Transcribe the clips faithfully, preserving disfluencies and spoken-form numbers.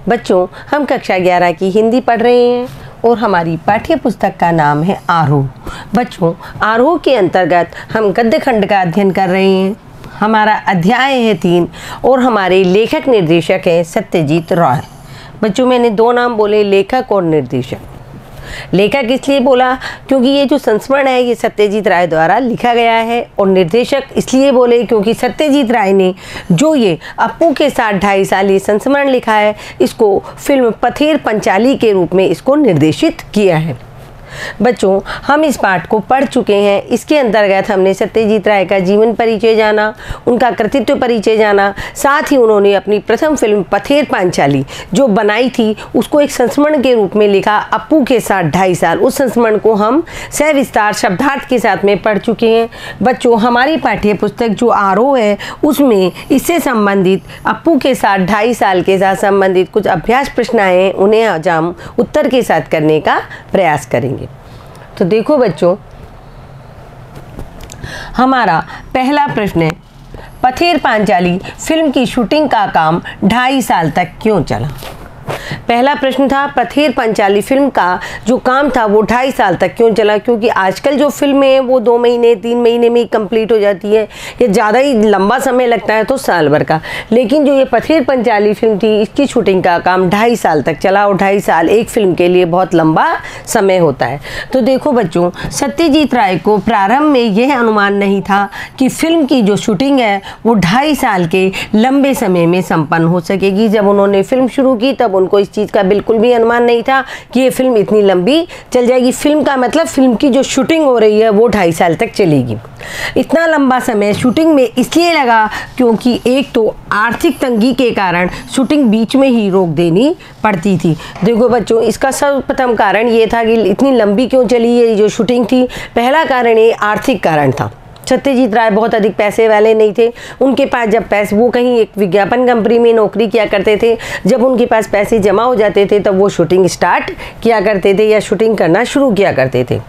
बच्चों, हम कक्षा ग्यारह की हिंदी पढ़ रहे हैं और हमारी पाठ्य पुस्तक का नाम है आरोह। बच्चों, आरोह के अंतर्गत हम गद्य खंड का अध्ययन कर रहे हैं। हमारा अध्याय है तीन और हमारे लेखक निर्देशक हैं सत्यजीत राय। बच्चों, मैंने दो नाम बोले, लेखक और निर्देशक। लेखक इसलिए बोला क्योंकि ये जो संस्मरण है ये सत्यजीत राय द्वारा लिखा गया है, और निर्देशक इसलिए बोले क्योंकि सत्यजीत राय ने जो ये अप्पू के साथ ढाई साल ये संस्मरण लिखा है, इसको फिल्म पथेर पंचाली के रूप में इसको निर्देशित किया है। बच्चों, हम इस पाठ को पढ़ चुके हैं। इसके अंतर्गत हमने सत्यजीत राय का जीवन परिचय जाना, उनका कृतित्व परिचय जाना, साथ ही उन्होंने अपनी प्रथम फिल्म पथेर पांचाली जो बनाई थी उसको एक संस्मरण के रूप में लिखा, अप्पू के साथ ढाई साल। उस संस्मरण को हम सविस्तार शब्दार्थ के साथ में पढ़ चुके हैं। बच्चों, हमारी पाठ्य पुस्तक जो आरोह है उसमें इससे संबंधित अप्पू के साथ ढाई साल के साथ संबंधित कुछ अभ्यास प्रश्न आए हैं, उन्हें आज हम उत्तर के साथ करने का प्रयास करेंगे। तो देखो बच्चों, हमारा पहला प्रश्न है, पथेर पांचाली फिल्म की शूटिंग का काम ढाई साल तक क्यों चला? पहला प्रश्न था, पथेर पंचाली फिल्म का जो काम था वो ढाई साल तक क्यों चला? क्योंकि आजकल जो फिल्में हैं वो दो महीने तीन महीने में ही कंप्लीट हो जाती है, या ज़्यादा ही लंबा समय लगता है तो साल भर का। लेकिन जो ये पथेर पंचाली फिल्म थी इसकी शूटिंग का काम ढाई साल तक चला, और ढाई साल एक फिल्म के लिए बहुत लंबा समय होता है। तो देखो बच्चों, सत्यजीत राय को प्रारंभ में यह अनुमान नहीं था कि फिल्म की जो शूटिंग है वो ढाई साल के लंबे समय में संपन्न हो सकेगी। जब उन्होंने फिल्म शुरू की तब उनको इस चीज़ का बिल्कुल भी अनुमान नहीं था कि ये फिल्म इतनी लंबी चल जाएगी। फिल्म का मतलब फिल्म की जो शूटिंग हो रही है वो ढाई साल तक चलेगी। इतना लंबा समय शूटिंग में इसलिए लगा क्योंकि एक तो आर्थिक तंगी के कारण शूटिंग बीच में ही रोक देनी पड़ती थी। देखो बच्चों, इसका सर्वप्रथम कारण ये था कि इतनी लंबी क्यों चली ये जो शूटिंग थी। पहला कारण ये आर्थिक कारण था। सत्यजीत राय बहुत अधिक पैसे वाले नहीं थे। उनके पास जब पैसे, वो कहीं एक विज्ञापन कंपनी में नौकरी किया करते थे, जब उनके पास पैसे जमा हो जाते थे तब वो शूटिंग स्टार्ट किया करते थे या शूटिंग करना शुरू किया करते थे,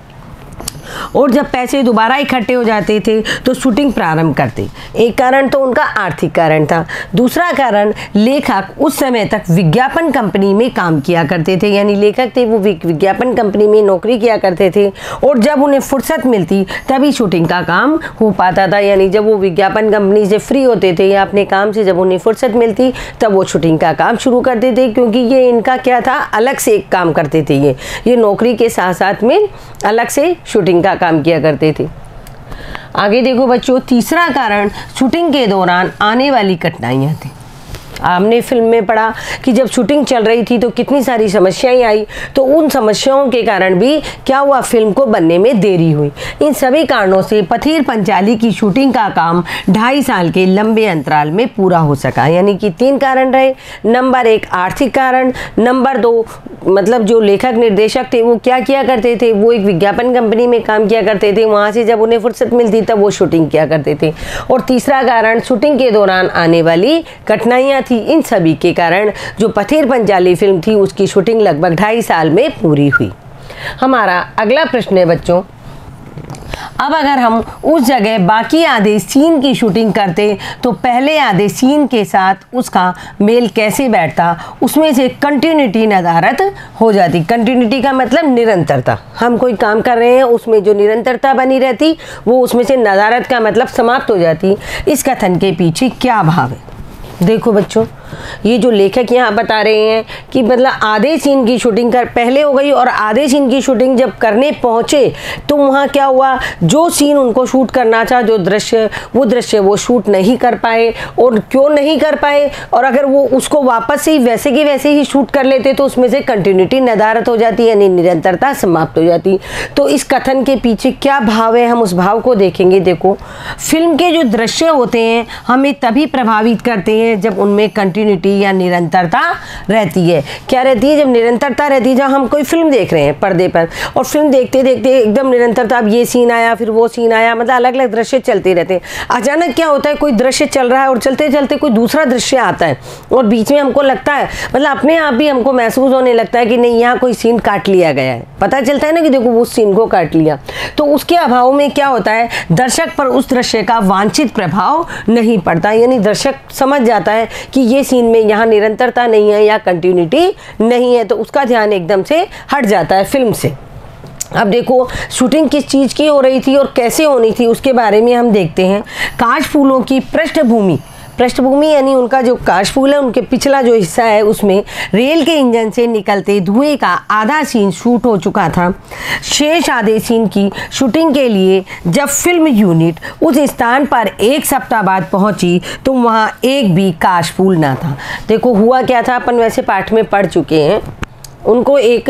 और जब पैसे दोबारा इकट्ठे हो जाते थे तो शूटिंग प्रारंभ करते। एक कारण तो उनका आर्थिक कारण था। दूसरा कारण, लेखक उस समय तक विज्ञापन कंपनी में काम किया करते थे, यानी लेखक थे वो विज्ञापन कंपनी में नौकरी किया करते थे, और जब उन्हें फुर्सत मिलती तभी शूटिंग का काम हो पाता था। यानी जब वो विज्ञापन कंपनी से फ्री होते थे या अपने काम से जब उन्हें फुर्सत मिलती तब वो शूटिंग का काम शुरू करते थे, क्योंकि ये इनका क्या था, अलग से एक काम करते थे। ये ये नौकरी के साथ साथ में अलग से शूटिंग का काम किया करते थे। आगे देखो बच्चों, तीसरा कारण शूटिंग के दौरान आने वाली कठिनाइयाँ थी। हमने फिल्म में पढ़ा कि जब शूटिंग चल रही थी तो कितनी सारी समस्याएं आई, तो उन समस्याओं के कारण भी क्या हुआ, फिल्म को बनने में देरी हुई। इन सभी कारणों से पथेर पंचाली की शूटिंग का काम ढाई साल के लंबे अंतराल में पूरा हो सका। यानी कि तीन कारण रहे। नंबर एक, आर्थिक कारण। नंबर दो, मतलब जो लेखक निर्देशक थे वो क्या किया करते थे, वो एक विज्ञापन कंपनी में काम किया करते थे, वहाँ से जब उन्हें फुर्सत मिलती तब वो शूटिंग किया करते थे। और तीसरा कारण, शूटिंग के दौरान आने वाली कठिनाइयाँ थी। इन सभी के कारण जो पथेर पंचाली फिल्म थी उसकी शूटिंग लगभग ढाई साल में पूरी हुई। हमारा अगला प्रश्न है बच्चों, अब अगर हम उस जगह बाकी आधे सीन की शूटिंग करते तो पहले आधे सीन के साथ उसका मेल कैसे बैठता, उसमें से कंटिन्यूटी नदारत हो जाती। कंटिन्यूटी का मतलब निरंतरता। हम कोई काम कर रहे हैं उसमें जो निरंतरता बनी रहती वो उसमें से नदारत का मतलब समाप्त हो जाती। इस कथन के पीछे क्या भाव है? देखो बच्चों, ये जो लेखक यहाँ बता रहे हैं कि मतलब आधे सीन की शूटिंग कर पहले हो गई, और आधे सीन की शूटिंग जब करने पहुँचे तो वहाँ क्या हुआ, जो सीन उनको शूट करना था, जो दृश्य, वो दृश्य वो शूट नहीं कर पाए। और क्यों नहीं कर पाए, और अगर वो उसको वापस से वैसे के वैसे ही शूट कर लेते तो उसमें से कंटिन्यूटी नदारत हो जाती, यानी निरंतरता समाप्त हो जाती। तो इस कथन के पीछे क्या भाव है, हम उस भाव को देखेंगे। देखो, फिल्म के जो दृश्य होते हैं हमें तभी प्रभावित करते हैं जब उनमें कंटिन्यूटी या निरंतरता रहती है। क्या रहती है? जब निरंतरता रहती है। जब हम कोई फिल्म देख रहे हैं पर्दे पर, और फिल्म देखते देखते एकदम निरंतरता, अब ये सीन आया फिर वो सीन आया, मतलब अलग अलग दृश्य चलते रहते हैं। अचानक क्या होता है, कोई दृश्य चल रहा है और चलते चलते कोई दूसरा दृश्य आता है, और बीच में हमको लगता है, मतलब अपने आप ही हमको महसूस होने लगता है कि नहीं, यहाँ कोई सीन काट लिया गया है। पता चलता है ना कि देखो उस सीन को काट लिया। तो उसके अभाव में क्या होता है, दर्शक पर उस दृश्य का वांछित प्रभाव नहीं पड़ता। यानी दर्शक समझ जाता है कि ये सीन में यहाँ निरंतरता नहीं है या कंटिन्यूटी नहीं है, तो उसका ध्यान एकदम से हट जाता है फिल्म से। अब देखो शूटिंग किस चीज़ की हो रही थी और कैसे होनी थी उसके बारे में हम देखते हैं। काश फूलों की पृष्ठभूमि, पृष्ठभूमि यानी उनका जो काश फूल है उनके पिछला जो हिस्सा है उसमें रेल के इंजन से निकलते धुएं का आधा सीन शूट हो चुका था। शेष आधे सीन की शूटिंग के लिए जब फिल्म यूनिट उस स्थान पर एक सप्ताह बाद पहुंची तो वहां एक भी काश फूल ना था। देखो हुआ क्या था, अपन वैसे पाठ में पढ़ चुके हैं। उनको एक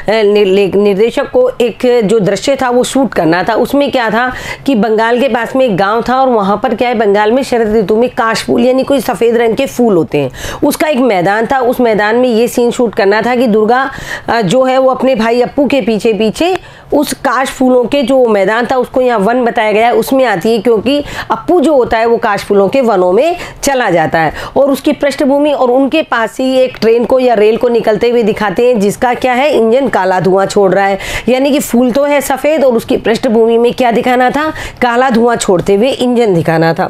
निर्देशक को एक जो दृश्य था वो शूट करना था। उसमें क्या था कि बंगाल के पास में एक गांव था और वहाँ पर क्या है, बंगाल में शरद ऋतु में काश फूल यानी कोई सफ़ेद रंग के फूल होते हैं, उसका एक मैदान था। उस मैदान में ये सीन शूट करना था कि दुर्गा जो है वो अपने भाई अप्पू के पीछे पीछे उस काश फूलों के जो मैदान था उसको यहाँ वन बताया गया है उसमें आती है, क्योंकि अप्पू जो होता है वो काश फूलों के वनों में चला जाता है। और उसकी पृष्ठभूमि और उनके पास ही एक ट्रेन को या रेल को निकलते हुए दिखाते हैं जिसका क्या है, इंजन काला धुआं छोड़ रहा है। यानी कि फूल तो है सफ़ेद और उसकी पृष्ठभूमि में क्या दिखाना था, काला धुआं छोड़ते हुए इंजन दिखाना था।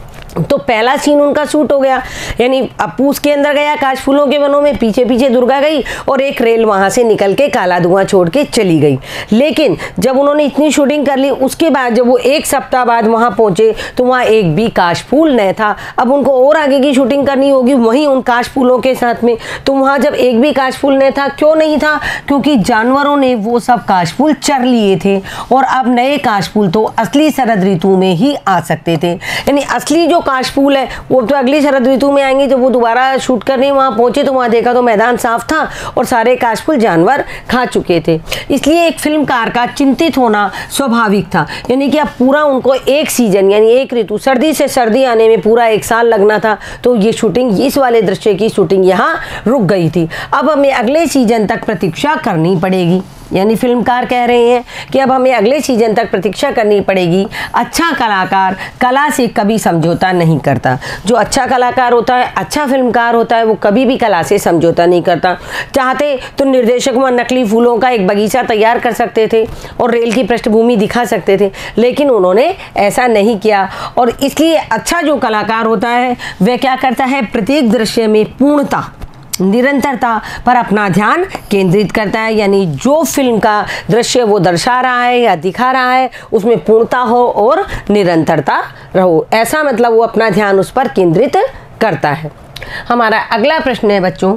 तो पहला सीन उनका शूट हो गया, यानी अप्पू उसके अंदर गया काश फूलों के वनों में, पीछे पीछे दुर्गा गई और एक रेल वहां से निकल के काला धुआं छोड़ के चली गई। लेकिन जब उन्होंने इतनी शूटिंग कर ली उसके बाद जब वो एक सप्ताह बाद वहां पहुंचे तो वहां एक भी काश फूल नहीं था। अब उनको और आगे की शूटिंग करनी होगी वहीं उन काश फूलों के साथ में। तो वहां जब एक भी काश फूल नहीं था, क्यों नहीं था, क्योंकि जानवरों ने वो सब काश फूल चर लिए थे और अब नए काश फूल तो असली शरद ऋतु में ही आ सकते थे। यानी असली जो काश फूल है वो तो अगली शरद ऋतु में आएंगे। जब वो दोबारा शूट करने वहां पहुंचे तो वहां देखा तो मैदान साफ था और सारे काश फूल जानवर खा चुके थे। इसलिए एक फिल्मकार का चिंतित होना स्वाभाविक था। यानी कि अब पूरा उनको एक सीजन यानी एक ऋतु, सर्दी से सर्दी आने में पूरा एक साल लगना था। तो ये शूटिंग, इस वाले दृश्य की शूटिंग यहाँ रुक गई थी। अब हमें अगले सीजन तक प्रतीक्षा करनी पड़ेगी। यानी फिल्मकार कह रहे हैं कि अब हमें अगले सीजन तक प्रतीक्षा करनी पड़ेगी। अच्छा कलाकार कला से कभी समझौता नहीं करता। जो अच्छा कलाकार होता है, अच्छा फिल्मकार होता है, वो कभी भी कला से समझौता नहीं करता। चाहते तो निर्देशक वहाँ नकली फूलों का एक बगीचा तैयार कर सकते थे और रेल की पृष्ठभूमि दिखा सकते थे, लेकिन उन्होंने ऐसा नहीं किया। और इसलिए अच्छा जो कलाकार होता है वह क्या करता है, प्रत्येक दृश्य में पूर्णता, निरंतरता पर अपना ध्यान केंद्रित करता है। यानी जो फिल्म का दृश्य वो दर्शा रहा है या दिखा रहा है उसमें पूर्णता हो और निरंतरता रहो, ऐसा मतलब वो अपना ध्यान उस पर केंद्रित करता है। हमारा अगला प्रश्न है बच्चों,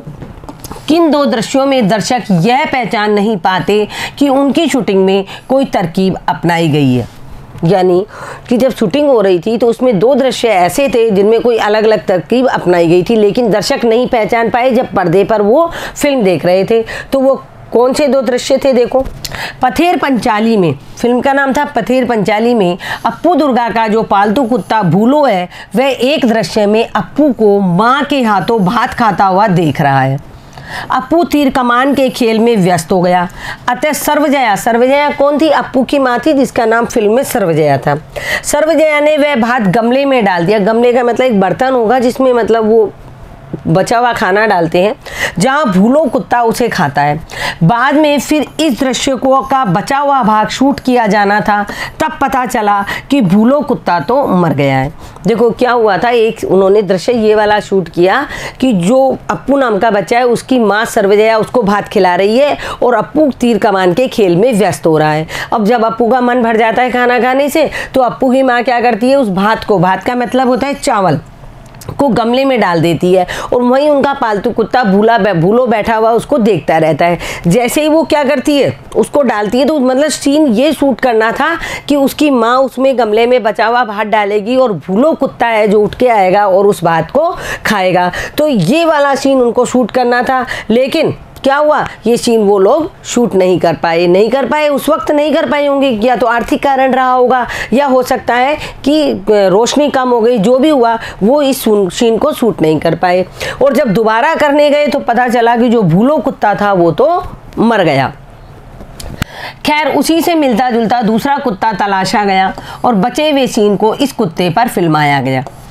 किन दो दृश्यों में दर्शक यह पहचान नहीं पाते कि उनकी शूटिंग में कोई तरकीब अपनाई गई है। यानी कि जब शूटिंग हो रही थी तो उसमें दो दृश्य ऐसे थे जिनमें कोई अलग अलग तरकीब अपनाई गई थी, लेकिन दर्शक नहीं पहचान पाए जब पर्दे पर वो फिल्म देख रहे थे। तो वो कौन से दो दृश्य थे, देखो। पथेर पंचाली में, फिल्म का नाम था पथेर पंचाली में, अप्पू दुर्गा का जो पालतू कुत्ता भूलो है वह एक दृश्य में अप्पू को माँ के हाथों भात खाता हुआ देख रहा है। अप्पू तीर कमान के खेल में व्यस्त हो गया। अतः सर्वजया, सर्वजया कौन थी, अप्पू की माँ थी जिसका नाम फिल्म में सर्वजया था। सर्वजया ने वह भात गमले में डाल दिया। गमले का मतलब एक बर्तन होगा जिसमें मतलब वो बचा हुआ खाना डालते हैं, जहाँ भूलो कुत्ता उसे खाता है। बाद में फिर इस दृश्य को का बचा हुआ भाग शूट किया जाना था, तब पता चला कि भूलो कुत्ता तो मर गया है। देखो क्या हुआ था, एक उन्होंने दृश्य ये वाला शूट किया कि जो अप्पू नाम का बच्चा है उसकी माँ सर्वजया उसको भात खिला रही है और अप्पू तीर कमान के खेल में व्यस्त हो रहा है। अब जब अप्पू का मन भर जाता है खाना खाने से तो अप्पू की माँ क्या करती है, उस भात को, भात का मतलब होता है चावल, को गमले में डाल देती है और वहीं उनका पालतू कुत्ता भूला भूलो बैठा हुआ उसको देखता रहता है। जैसे ही वो क्या करती है, उसको डालती है, तो मतलब सीन ये शूट करना था कि उसकी माँ उसमें गमले में बचा हुआ भात डालेगी और भूलो कुत्ता है जो उठ के आएगा और उस भात को खाएगा। तो ये वाला सीन उनको शूट करना था, लेकिन क्या हुआ, ये सीन वो लोग शूट नहीं कर पाए। नहीं कर पाए उस वक्त नहीं कर पाए होंगे, या तो आर्थिक कारण रहा होगा या हो सकता है कि रोशनी कम हो गई, जो भी हुआ वो इस सीन को शूट नहीं कर पाए। और जब दोबारा करने गए तो पता चला कि जो भूलो कुत्ता था वो तो मर गया। खैर उसी से मिलता जुलता दूसरा कुत्ता तलाशा गया और बचे हुए सीन को इस कुत्ते पर फिल्माया गया।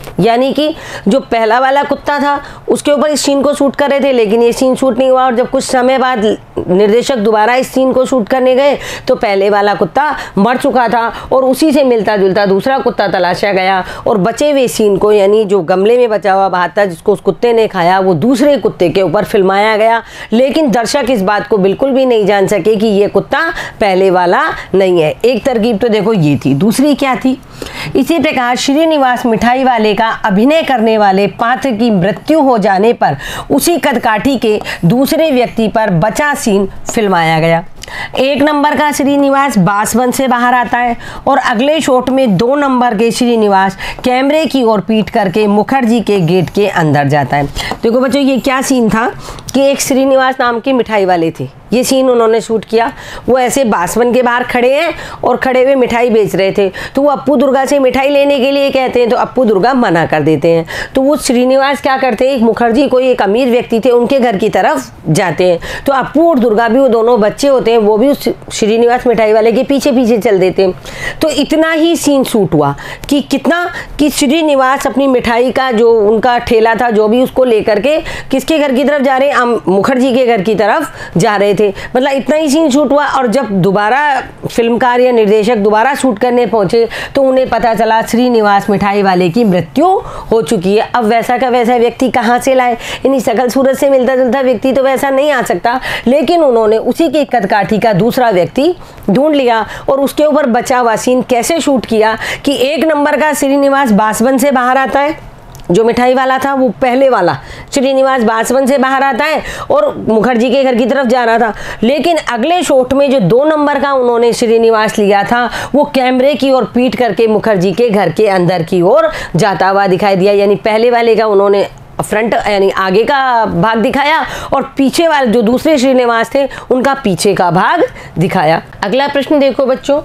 यानी कि जो पहला वाला कुत्ता था उसके ऊपर इस सीन को शूट कर रहे थे, लेकिन ये सीन शूट नहीं हुआ और जब कुछ समय बाद निर्देशक दोबारा इस सीन को शूट करने गए तो पहले वाला कुत्ता मर चुका था और उसी से मिलता जुलता दूसरा कुत्ता तलाशा गया और बचे हुए सीन को, यानी जो गमले में बचा हुआ भात था जिसको उस कुत्ते ने खाया, वो दूसरे कुत्ते के ऊपर फिल्माया गया। लेकिन दर्शक इस बात को बिल्कुल भी नहीं जान सके कि ये कुत्ता पहले वाला नहीं है। एक तरकीब तो देखो ये थी, दूसरी क्या थी? इसी प्रकार श्रीनिवास मिठाई वाले का अभिनय करने वाले पात्र की मृत्यु हो जाने पर उसी कदकाठी के दूसरे व्यक्ति पर बचा सीन फिल्माया गया। एक नंबर का श्रीनिवास बासवन से बाहर आता है और अगले शॉट में दो नंबर के श्रीनिवास कैमरे की ओर पीट करके मुखर्जी के गेट के अंदर जाता है। देखो बच्चों, ये क्या सीन था कि एक श्रीनिवास नाम के मिठाई वाले थे, ये सीन उन्होंने शूट किया। वो ऐसे बासवन के बाहर खड़े हैं और खड़े हुए मिठाई बेच रहे थे, तो वो अप्पू दुर्गा से मिठाई लेने के लिए कहते हैं तो अप्पू दुर्गा मना कर देते हैं। तो वो श्रीनिवास क्या करते हैं, एक मुखर्जी कोई एक अमीर व्यक्ति थे उनके घर की तरफ जाते हैं, तो अप्पू और दुर्गा भी, वो दोनों बच्चे होते हैं, वो भी उस श्रीनिवास मिठाई वाले के पीछे पीछे चल देते हैं। तो इतना ही सीन शूट हुआ कि कितना कि श्रीनिवास अपनी मिठाई का जो उनका ठेला था जो भी, उसको लेकर के किसके घर की तरफ जा रहे हैं, मुखर्जी के घर की तरफ जा रहे थे। मतलब इतना ही सीन शूट हुआ और जब दोबारा फिल्मकार या निर्देशक दोबारा शूट करने पहुंचे तो उन्हें पता चला श्रीनिवास मिठाई वाले की मृत्यु हो चुकी है। अब वैसा का वैसा व्यक्ति कहाँ से लाए, यानी शकल सूरत से मिलता जुलता व्यक्ति तो वैसा नहीं आ सकता, लेकिन उन्होंने उसी के कदकाठी का दूसरा व्यक्ति ढूंढ लिया और उसके ऊपर बचा हुआ सीन कैसे शूट किया कि एक नंबर का श्रीनिवास बासवन से बाहर आता है, जो मिठाई वाला था वो पहले वाला श्रीनिवास बासवन से बाहर आता है और मुखर्जी के घर की तरफ जा रहा था, लेकिन अगले शॉट में जो दो नंबर का उन्होंने श्रीनिवास लिया था वो कैमरे की ओर पीट करके मुखर्जी के घर के अंदर की ओर जाता हुआ दिखाई दिया। यानी पहले वाले का उन्होंने फ्रंट यानी आगे का भाग दिखाया और पीछे वाले जो दूसरे श्रीनिवास थे उनका पीछे का भाग दिखाया। अगला प्रश्न देखो बच्चों,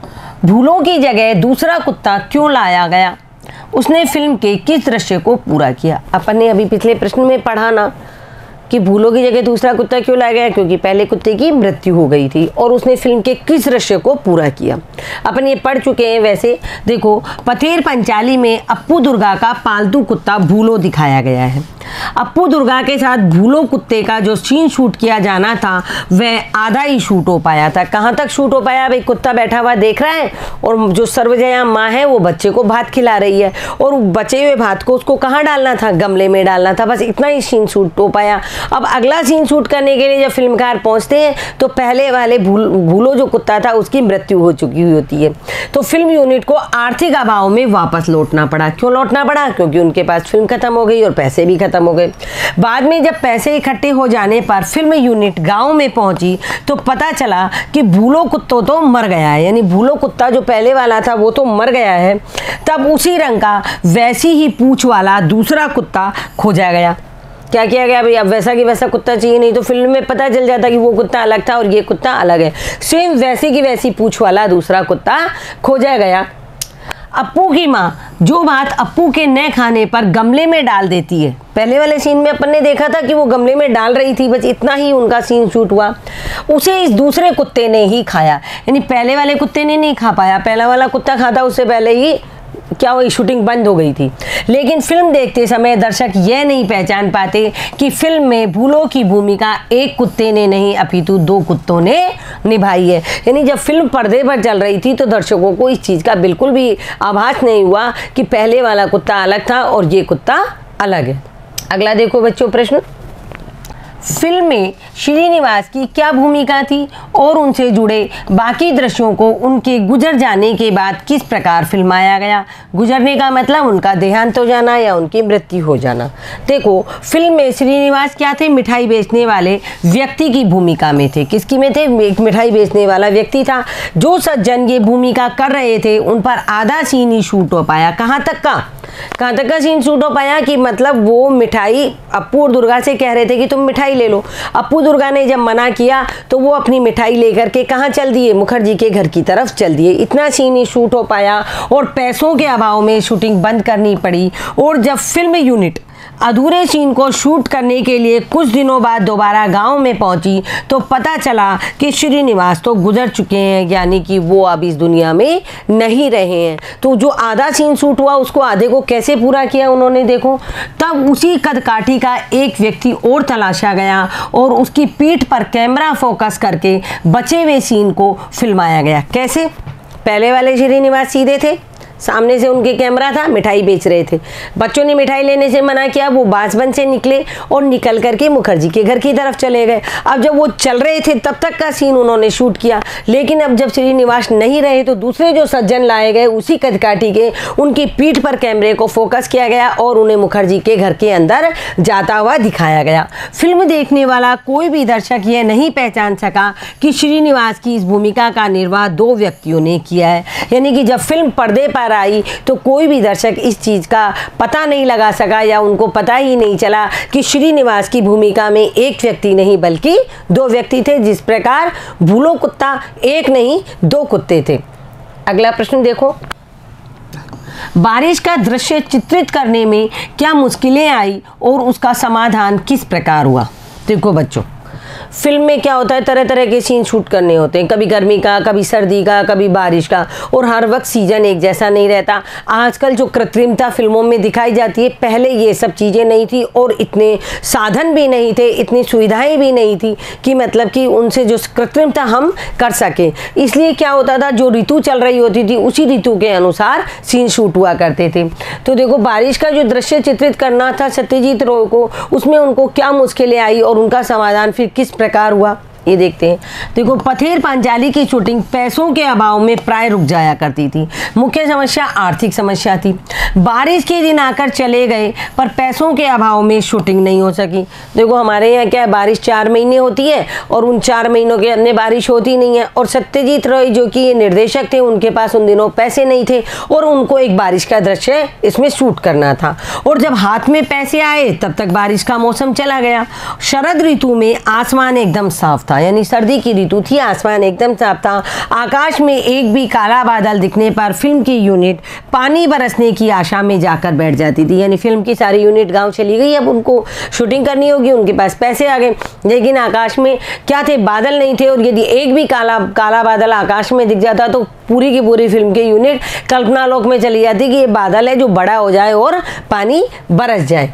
भूलों की जगह दूसरा कुत्ता क्यों लाया गया? उसने फिल्म के किस दृश्य को पूरा किया? अपन ने अभी पिछले प्रश्न में पढ़ा ना कि भूलों की जगह दूसरा कुत्ता क्यों लाया गया, क्योंकि पहले कुत्ते की मृत्यु हो गई थी और उसने फिल्म के किस दृश्य को पूरा किया। अपन ये पढ़ चुके हैं। वैसे देखो, पथेर पंचाली में अप्पू दुर्गा का पालतू कुत्ता भूलो दिखाया गया है। अप्पू दुर्गा के साथ भूलो कुत्ते का जो सीन शूट किया जाना था वह आधा ही शूट हो पाया था। कहाँ तक शूट हो पाया? भाई कुत्ता बैठा हुआ देख रहा है और जो सर्वजया माँ है वो बच्चे को भात खिला रही है और बचे हुए भात को उसको कहाँ डालना था? गमले में डालना था। बस इतना ही सीन शूट हो पाया। अब अगला सीन शूट करने के लिए जब फिल्मकार पहुंचते हैं तो पहले वाले भूल भूलो जो कुत्ता था उसकी मृत्यु हो चुकी होती है, तो फिल्म यूनिट को आर्थिक अभाव में वापस लौटना पड़ा। क्यों लौटना पड़ा? क्योंकि उनके पास फिल्म खत्म हो गई और पैसे भी खत्म हो गए। बाद में जब पैसे इकट्ठे हो जाने पर फिल्म यूनिट गांव में पहुंची तो पता चला कि भूलो कुत्तो तो मर गया है, यानी भूलो कुत्ता जो पहले वाला था वो तो मर गया है। तब उसी रंग का वैसी ही पूंछ वाला दूसरा कुत्ता खोजा गया। क्या किया गया? भाई अब वैसा की वैसा कुत्ता चाहिए, नहीं तो फिल्म में पता चल जाता कि वो कुत्ता अलग था और ये कुत्ता अलग है। सेम वैसी की वैसी पूंछ वाला दूसरा कुत्ता खोजा गया। अप्पू की माँ जो बात अप्पू के न खाने पर गमले में डाल देती है, पहले वाले सीन में अपन ने देखा था कि वो गमले में डाल रही थी, बस इतना ही उनका सीन शूट हुआ। उसे इस दूसरे कुत्ते ने ही खाया, यानी पहले वाले कुत्ते ने नहीं खा पाया। पहला वाला कुत्ता खाता उससे पहले ही क्या हुई, शूटिंग बंद हो गई थी। लेकिन फिल्म देखते समय दर्शक यह नहीं पहचान पाते कि फिल्म में भूलो की भूमिका एक कुत्ते ने नहीं अपितु दो कुत्तों ने निभाई है। यानी जब फिल्म पर्दे पर चल रही थी तो दर्शकों को इस चीज़ का बिल्कुल भी आभास नहीं हुआ कि पहले वाला कुत्ता अलग था और ये कुत्ता अलग है। अगला देखो बच्चों प्रश्न, फिल्म में श्रीनिवास की क्या भूमिका थी और उनसे जुड़े बाकी दृश्यों को उनके गुजर जाने के बाद किस प्रकार फिल्माया गया? गुजरने का मतलब उनका देहांत हो जाना या उनकी मृत्यु हो जाना। देखो, फिल्म में श्रीनिवास क्या थे? मिठाई बेचने वाले व्यक्ति की भूमिका में थे। किसकी में थे? एक मिठाई बेचने वाला व्यक्ति था। जो सज्जन ये भूमिका कर रहे थे उन पर आधा सीन ही शूट हो पाया। कहाँ तक का कहाँ तक का सीन शूट हो पाया कि मतलब वो मिठाई अप्पू और दुर्गा से कह रहे थे कि तुम मिठाई ले लो। अप्पू दुर्गा ने जब मना किया तो वो अपनी मिठाई लेकर के कहाँ चल दिए? मुखर्जी के घर की तरफ चल दिए। इतना सीन ही शूट हो पाया और पैसों के अभाव में शूटिंग बंद करनी पड़ी। और जब फिल्म यूनिट अधूरे सीन को शूट करने के लिए कुछ दिनों बाद दोबारा गांव में पहुंची तो पता चला कि श्रीनिवास तो गुजर चुके हैं, यानी कि वो अब इस दुनिया में नहीं रहे हैं। तो जो आधा सीन शूट हुआ उसको आधे को कैसे पूरा किया उन्होंने, देखो। तब उसी कदकाठी का एक व्यक्ति और तलाशा गया और उसकी पीठ पर कैमरा फोकस करके बचे हुए सीन को फिल्माया गया। कैसे? पहले वाले श्रीनिवास सीधे थे, सामने से उनके कैमरा था, मिठाई बेच रहे थे। बच्चों ने मिठाई लेने से मना किया, वो बांसबंद से निकले और निकल करके मुखर्जी के घर की तरफ चले गए। अब जब वो चल रहे थे तब तक का सीन उन्होंने शूट किया, लेकिन अब जब श्रीनिवास नहीं रहे तो दूसरे जो सज्जन लाए गए उसी कदकाठी के, उनकी पीठ पर कैमरे को फोकस किया गया और उन्हें मुखर्जी के घर के अंदर जाता हुआ दिखाया गया। फिल्म देखने वाला कोई भी दर्शक यह नहीं पहचान सका कि श्रीनिवास की इस भूमिका का निर्वाह दो व्यक्तियों ने किया है, यानी कि जब फिल्म पर्दे पर आई तो कोई भी दर्शक इस चीज का पता नहीं लगा सका या उनको पता ही नहीं चला कि श्रीनिवास की भूमिका में एक व्यक्ति नहीं बल्कि दो व्यक्ति थे। जिस प्रकार भूलो कुत्ता एक नहीं दो कुत्ते थे। अगला प्रश्न देखो, बारिश का दृश्य चित्रित करने में क्या मुश्किलें आई और उसका समाधान किस प्रकार हुआ। देखो बच्चों, फिल्म में क्या होता है, तरह तरह के सीन शूट करने होते हैं, कभी गर्मी का, कभी सर्दी का, कभी बारिश का, और हर वक्त सीजन एक जैसा नहीं रहता। आजकल जो कृत्रिमता फिल्मों में दिखाई जाती है, पहले ये सब चीज़ें नहीं थी और इतने साधन भी नहीं थे, इतनी सुविधाएं भी नहीं थी कि मतलब कि उनसे जो कृत्रिमता हम कर सकें। इसलिए क्या होता था, जो ऋतु चल रही होती थी उसी ऋतु के अनुसार सीन शूट हुआ करते थे। तो देखो, बारिश का जो दृश्य चित्रित करना था सत्यजीत रॉय को, उसमें उनको क्या मुश्किलें आई और उनका समाधान फिर किस प्रकार हुआ, ये देखते हैं। देखो, पथेर पांचाली की शूटिंग पैसों के अभाव में प्राय रुक जाया करती थी। मुख्य समस्या आर्थिक समस्या थी। बारिश के दिन आकर चले गए पर पैसों के अभाव में शूटिंग नहीं हो सकी। देखो, हमारे यहाँ क्या है, बारिश चार महीने होती है और उन चार महीनों के अंदर बारिश होती नहीं है, और सत्यजीत रॉय जो कि ये निर्देशक थे, उनके पास उन दिनों पैसे नहीं थे और उनको एक बारिश का दृश्य इसमें शूट करना था। और जब हाथ में पैसे आए तब तक बारिश का मौसम चला गया। शरद ऋतु में आसमान एकदम साफ था, यानी सर्दी की ऋतु थी, आसमान एकदम साफ था। आकाश में एक भी काला बादल दिखने पर फिल्म की यूनिट पानी बरसने की आशा में जाकर बैठ जाती थी। यानी फिल्म की सारी यूनिट गांव चली गई, अब उनको शूटिंग करनी होगी, उनके पास पैसे आ गए, लेकिन आकाश में क्या थे, बादल नहीं थे। और यदि एक भी काला काला बादल आकाश में दिख जाता तो पूरी की पूरी फिल्म की यूनिट कल्पना लोक में चली जाती कि ये बादल है जो बड़ा हो जाए और पानी बरस जाए।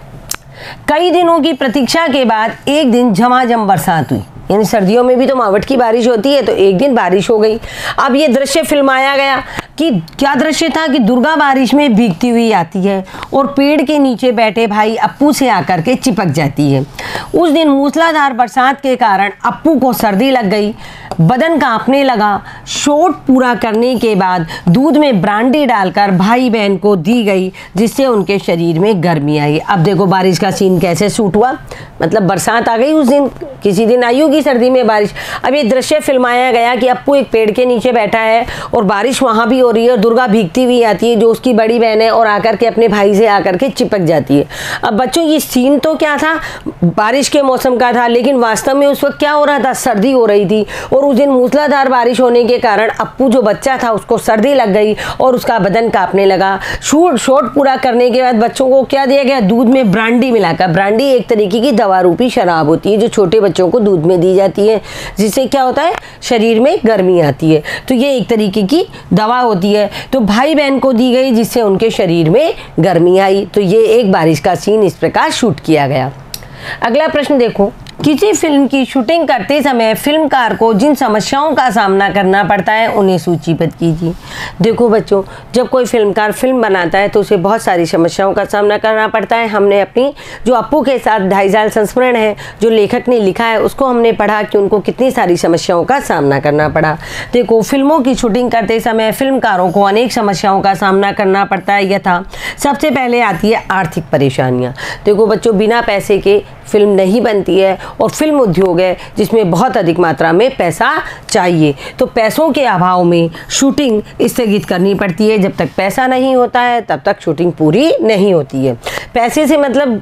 कई दिनों की प्रतीक्षा के बाद एक दिन झमाझम बरसात हुई, यानी सर्दियों में भी तो मावठ की बारिश होती है, तो एक दिन बारिश हो गई। अब ये दृश्य फिल्माया गया कि क्या दृश्य था कि दुर्गा बारिश में भीगती हुई आती है और पेड़ के नीचे बैठे भाई अप्पू से आकर के चिपक जाती है। उस दिन मूसलाधार बरसात के कारण अप्पू को सर्दी लग गई, बदन कांपने लगा। शॉट पूरा करने के बाद दूध में ब्रांडी डालकर भाई बहन को दी गई, जिससे उनके शरीर में गर्मी आई। अब देखो, बारिश का सीन कैसे शूट हुआ, मतलब बरसात आ गई उस दिन, किसी दिन आई होगी सर्दी में बारिश। अब ये दृश्य फिल्माया गया कि अप्पू एक पेड़ के नीचे बैठा है और बारिश वहाँ भी हो रही है और दुर्गा भीगती हुई आती है जो उसकी बड़ी बहन है और आकर के अपने भाई से आकर के चिपक जाती है। अब बच्चों, ये सीन तो क्या था, बारिश के मौसम का था, लेकिन वास्तव में उस वक्त क्या हो रहा था, सर्दी हो रही थी। और उस दिन मूसलाधार बारिश होने के कारण अप्पू जो बच्चा था उसको सर्दी लग गई और उसका बदन कांपने लगा। शूट शॉट पूरा करने के बाद बच्चों को क्या दिया गया, दूध में ब्रांडी मिलाकर। ब्रांडी एक तरीके की दवा रूपी शराब होती है जो छोटे बच्चों को दूध में दी जाती है, जिससे क्या होता है, शरीर में गर्मी आती है। तो ये एक तरीके की दवा होती है, तो भाई बहन को दी गई जिससे उनके शरीर में गर्मी आई। तो ये एक बारिश का सीन इस प्रकार शूट किया गया। अगला प्रश्न देखो, किसी फिल्म की शूटिंग करते समय फिल्मकार को जिन समस्याओं का सामना करना पड़ता है उन्हें सूचीबद्ध कीजिए। देखो बच्चों, जब कोई फिल्मकार फिल्म बनाता है तो उसे बहुत सारी समस्याओं का सामना करना पड़ता है। हमने अपनी जो अप्पू के साथ ढाई साल संस्मरण है जो लेखक ने लिखा है उसको हमने पढ़ा कि उनको कितनी सारी समस्याओं का सामना करना पड़ा। देखो, फिल्मों की शूटिंग करते समय फिल्मकारों को अनेक समस्याओं का सामना करना पड़ता है। यथा सबसे पहले आती है आर्थिक परेशानियाँ। देखो बच्चों, बिना पैसे के फिल्म नहीं बनती है और फिल्म उद्योग है जिसमें बहुत अधिक मात्रा में पैसा चाहिए, तो पैसों के अभाव में शूटिंग स्थगित करनी पड़ती है। जब तक पैसा नहीं होता है तब तक शूटिंग पूरी नहीं होती है। पैसे से मतलब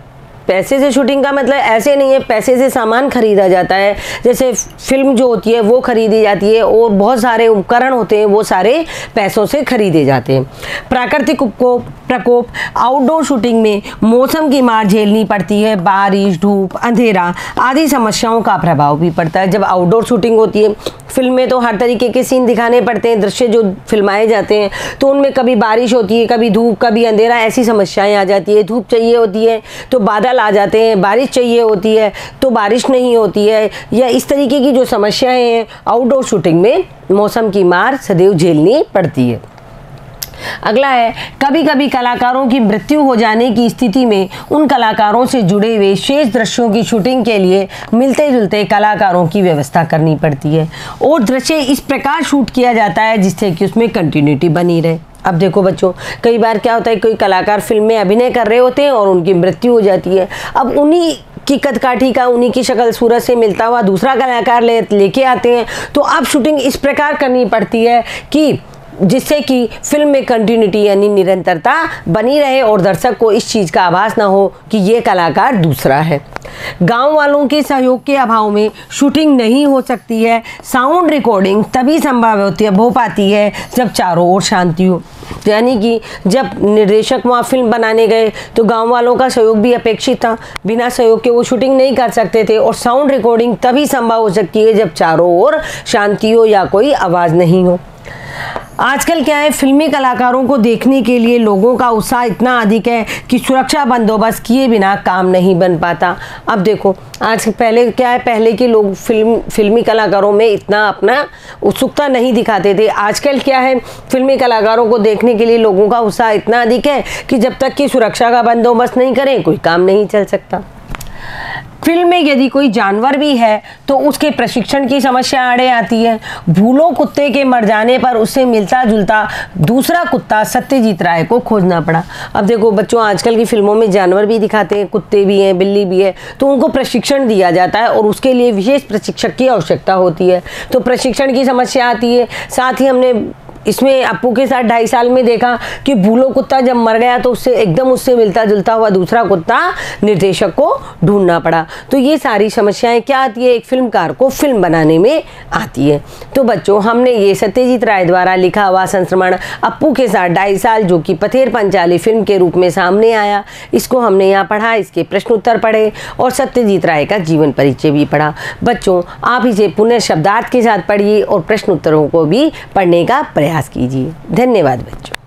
पैसे से शूटिंग का मतलब ऐसे नहीं है पैसे से सामान खरीदा जाता है, जैसे फिल्म जो होती है वो खरीदी जाती है और बहुत सारे उपकरण होते हैं वो सारे पैसों से खरीदे जाते हैं। प्राकृतिक उपकोप प्रकोप आउटडोर शूटिंग में मौसम की मार झेलनी पड़ती है, बारिश, धूप, अंधेरा आदि समस्याओं का प्रभाव भी पड़ता है। जब आउटडोर शूटिंग होती है फिल्म में तो हर तरीके के सीन दिखाने पड़ते हैं, दृश्य जो फिल्माए जाते हैं तो उनमें कभी बारिश होती है, कभी धूप, कभी अंधेरा, ऐसी समस्याएं आ जाती है। धूप चाहिए होती है तो बादल आ जाते हैं, बारिश चाहिए होती है तो बारिश नहीं होती है, या इस तरीके की जो समस्याएं हैं आउटडोर शूटिंग में मौसम की मार सदैव झेलनी पड़ती है। अगला है, कभी कभी कलाकारों की मृत्यु हो जाने की स्थिति में उन कलाकारों से जुड़े हुए शेष दृश्यों की शूटिंग के लिए मिलते जुलते कलाकारों की व्यवस्था करनी पड़ती है और दृश्य इस प्रकार शूट किया जाता है जिससे कि उसमें कंटिन्यूटी बनी रहे। अब देखो बच्चों, कई बार क्या होता है कोई कलाकार फिल्म में अभिनय कर रहे होते हैं और उनकी मृत्यु हो जाती है। अब उन्हीं की कदकाठी का, उन्हीं की शक्ल सूरत से मिलता हुआ दूसरा कलाकार ले लेके आते हैं, तो अब शूटिंग इस प्रकार करनी पड़ती है कि जिससे कि फिल्म में कंटिन्यूटी यानी निरंतरता बनी रहे और दर्शक को इस चीज़ का आभास ना हो कि ये कलाकार दूसरा है। गांव वालों के सहयोग के अभाव में शूटिंग नहीं हो सकती है। साउंड रिकॉर्डिंग तभी संभव होती है हो पाती है जब चारों ओर शांति हो, यानी कि जब निर्देशक वहाँ फिल्म बनाने गए तो गांव वालों का सहयोग भी अपेक्षित था, बिना सहयोग के वो शूटिंग नहीं कर सकते थे। और साउंड रिकॉर्डिंग तभी संभव हो सकती है जब चारों ओर शांति हो या कोई आवाज़ नहीं हो। आजकल क्या है, फिल्मी कलाकारों को देखने के लिए लोगों का उत्साह इतना अधिक है कि सुरक्षा बंदोबस्त किए बिना काम नहीं बन पाता। अब देखो, आज पहले क्या है, पहले के लोग फिल्म फिल्मी कलाकारों में इतना अपना उत्सुकता नहीं दिखाते थे। आजकल क्या है, फिल्मी कलाकारों को देखने के लिए लोगों का उत्साह इतना अधिक है कि जब तक कि सुरक्षा का बंदोबस्त नहीं करें कोई काम नहीं चल सकता। फिल्म में यदि कोई जानवर भी है तो उसके प्रशिक्षण की समस्या आड़े आती है। भूलो कुत्ते के मर जाने पर उससे मिलता जुलता दूसरा कुत्ता सत्यजीत राय को खोजना पड़ा। अब देखो बच्चों, आजकल की फिल्मों में जानवर भी दिखाते हैं, कुत्ते भी हैं, बिल्ली भी है, तो उनको प्रशिक्षण दिया जाता है और उसके लिए विशेष प्रशिक्षक की आवश्यकता होती है, तो प्रशिक्षण की समस्या आती है। साथ ही हमने इसमें अप्पू के साथ ढाई साल में देखा कि भूलो कुत्ता जब मर गया तो उससे एकदम उससे मिलता जुलता हुआ दूसरा कुत्ता निर्देशक को ढूंढना पड़ा। तो ये सारी समस्याएं क्या आती है, एक फिल्मकार को फिल्म बनाने में आती है। तो बच्चों, हमने ये सत्यजीत राय द्वारा लिखा हुआ संस्मरण अप्पू के साथ ढाई साल, जो कि पथेर पंचाली फिल्म के रूप में सामने आया, इसको हमने यहाँ पढ़ा, इसके प्रश्न उत्तर पढ़े और सत्यजीत राय का जीवन परिचय भी पढ़ा। बच्चों, आप इसे पुनः शब्दार्थ के साथ पढ़िए और प्रश्न उत्तरों को भी पढ़ने का प्रयास कीजिए। धन्यवाद बच्चों।